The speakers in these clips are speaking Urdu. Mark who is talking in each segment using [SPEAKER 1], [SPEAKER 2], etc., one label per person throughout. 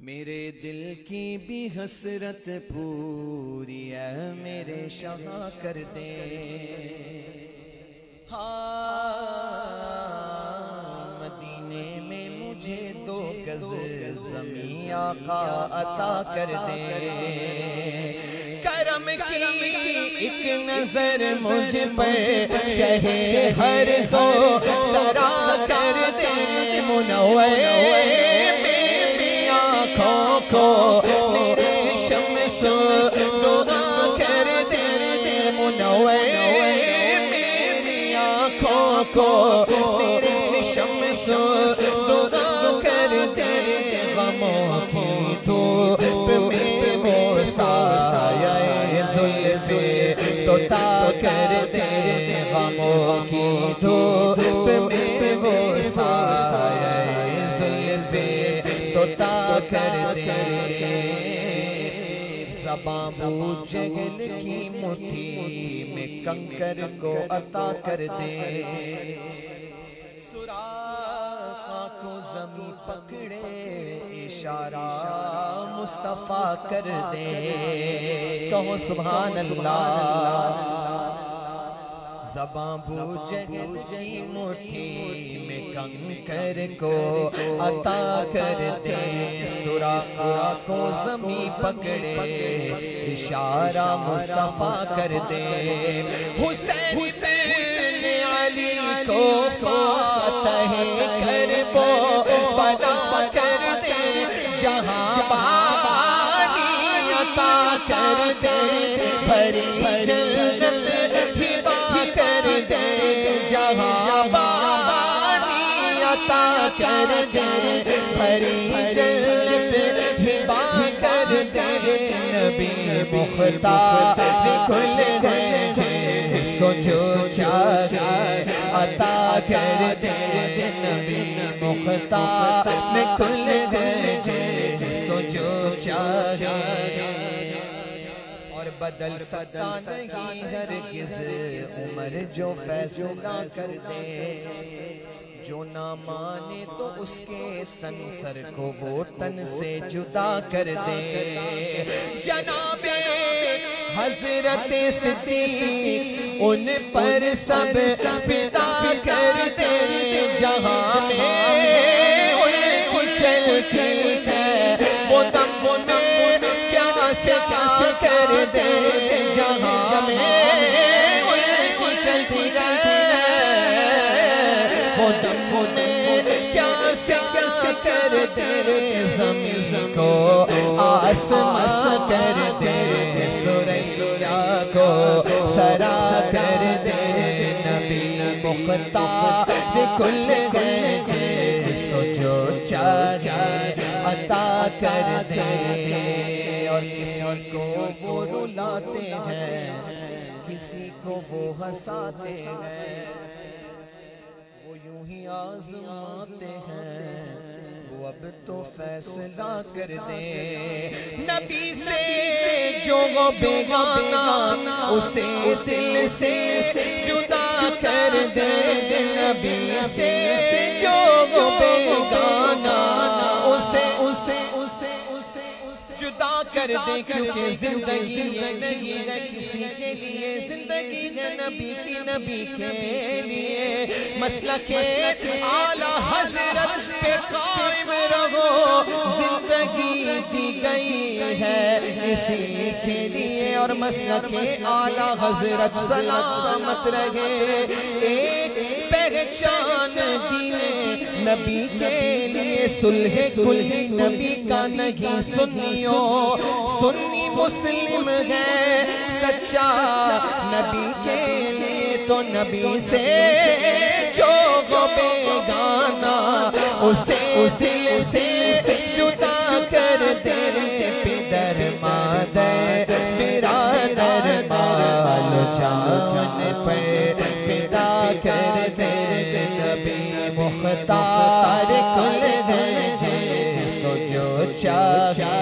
[SPEAKER 1] میرے دل کی بھی حسرت پوری ہے میرے شاہ کر دے مدینے میں مجھے 2 گز زمین آقا عطا کر دے کرم کی ایک نظر مجھ پر شہر کو سرا کر دے منور میری آنکھوں کو میرے شمس دعا کر دے منور میری آنکھوں کو میرے شمس دعا کر دے غموں کی دھوپ میں وہ سایہ زلف تو تا کر دے غموں کی دھوپ میں وہ سایہ زلف تو تا کر دے زباں بو جگل کی مٹھی میں کنکر کو عطا کر دے سراقہ کو زمین پکڑے اشارہ مصطفیٰ کر دے کہو سبحان اللہ زباں بو جگل کی مٹھی میں کنکر کو عطا کر دے سراقہ کو زمین پکڑے اشارہ مصطفیٰ کر دے حسین علی کو فاتح کرب بنا کر دے جہاں پانی عطا کر دے بھری جنت ہبا کر دے جہاں پانی عطا کر دے بھری جنت ہبا کر دے نبی مختار کھل گئے جس کو جو چاہے عطا کر دے نبی مختار میں کھل گئے جس کو جو چاہے اور بدل سکتا نہیں ہرگز عمر جو فیصلہ کر دے جو نہ مانے تو اس کے تن سر کو وہ تن سے جدا کر دے جناب حضرت صدیق ان پر سب فدا کر دے جہاں میں انہیں کچل چل ہے وہ دم میں کیا سے کیا کر دے جہاں میں انہیں کچل ہے وہ دم میں کیا سے کر دے زمین کو آسمان کر دے سورہ کو سرا کر دے نبی مختار کل گئے جس کو جو چاہے عطا کر دے اور کسی کو وہ رلاتے ہیں کسی کو وہ ہنساتے ہیں وہ یوں ہی آزماتے ہیں اب تو فیصلہ کر دے نبی سے جو وہ بیگانہ اسے دل سے جدا کر دے نبی سے جو وہ بیگانہ اسے جدا کر دے کیونکہ زندگی نہیں ہے کسی کے لیے زندگی ہے نبی کی نبی کے لیے مسلک اعلیٰ حضرت پہ قائم رہو زندگی دی گئی ہے اسی کے لیے اور مسلک اعلیٰ حضرت سلامت رہے ایک پہچان دینے نبی کے لیے صلح کل نبی کا نہیں سنی مسلم ہے سچا نبی کے لیے تو نبی سے جو وہ بیگانہ اسے دل سے جدا کر دے پدر مادر برادر بال جان پہ فدا کر دے نبی مختار کل گئے جس کو جو چاہے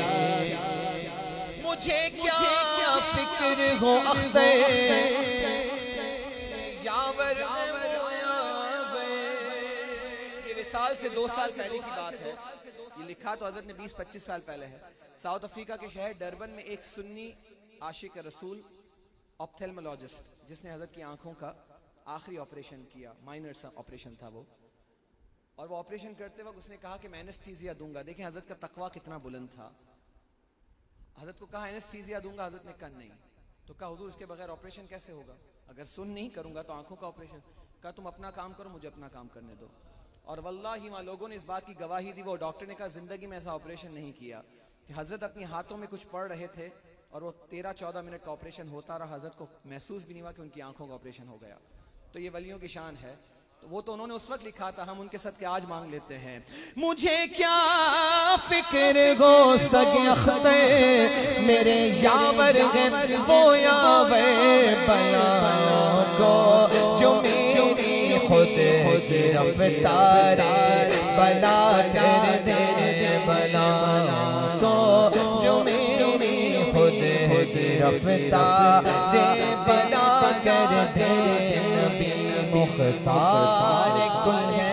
[SPEAKER 1] مجھے کیا فکر ہو اختر یاور
[SPEAKER 2] وصال سے 2 سال پہلے کی بات ہے، یہ لکھا تو حضرت نے 20-25 سال پہلے ہے۔ ساؤتھ افریقہ کے شہر ڈربن میں ایک سنی عاشق رسول آپتھلمولوجسٹ، جس نے حضرت کی آنکھوں کا آخری آپریشن کیا، مائنر سا آپریشن تھا وہ، اور وہ آپریشن کرتے وقت اس نے کہا کہ میں اینستھیزیا دوں گا۔ دیکھیں حضرت کا تقویٰ کتنا بلند تھا، حضرت کو کہا اینستھیزیا دوں گا، حضرت نے کہا نہیں، تو کہا حضور اس کے بغیر آپریشن کیسے ہوگا؟ اگر سن نہیں کروں گا تو آنکھوں کا آپریشن؟ کہا تم اپنا کام کرو، مجھے اپنا کام کرنے دو۔ اور واللہ وہاں لوگوں نے اس بات کی گواہی دی، وہ ڈاکٹر نے کہا زندگی میں ایسا آپریشن نہیں کیا، کہ حضرت اپنی ہاتھوں میں کچھ پڑھ رہے تھے اور وہ 13-14 منٹ کا آپریشن ہوتا رہا، حضرت کو محسوس بھی نہیں ہوا کہ ان کی آنکھوں کا آپریشن ہو گیا۔ تو یہ ولیوں کی شان ہے، تو وہ تو انہوں نے اس وقت لکھا تھا، ہم ان کے صدقے آج مانگ لیتے ہیں۔ مجھے کیا فکر گو سگخت میرے یاور ہیں وہ یاور بنا کو، جو میری خود رفتار بنا کر دے، بنا کو جو میری خود رفتار بنا کر دے، نبی مختار کل